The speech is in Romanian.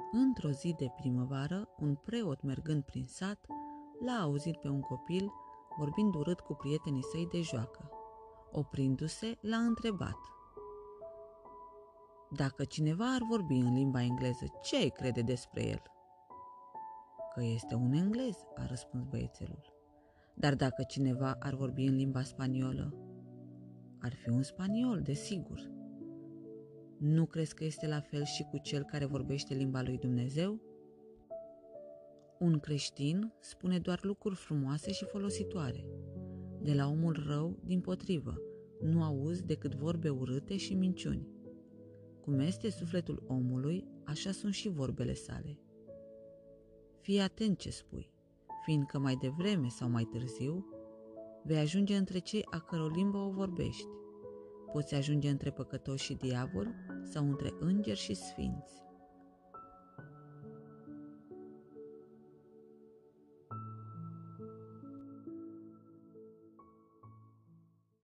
Într-o zi de primăvară, un preot mergând prin sat l-a auzit pe un copil vorbind urât cu prietenii săi de joacă. Oprindu-se, l-a întrebat: "Dacă cineva ar vorbi în limba engleză, ce ai crede despre el?" "Că este un englez," a răspuns băiețelul. "Dar dacă cineva ar vorbi în limba spaniolă?" "Ar fi un spaniol, desigur." "Nu crezi că este la fel și cu cel care vorbește limba lui Dumnezeu?" Un creștin spune doar lucruri frumoase și folositoare. De la omul rău, dimpotrivă, nu auzi decât vorbe urâte și minciuni. Cum este sufletul omului, așa sunt și vorbele sale. Fii atent ce spui, fiindcă mai devreme sau mai târziu vei ajunge între cei a căror limbă o vorbești. Poți ajunge între păcătoși și diavol sau între îngeri și sfinți.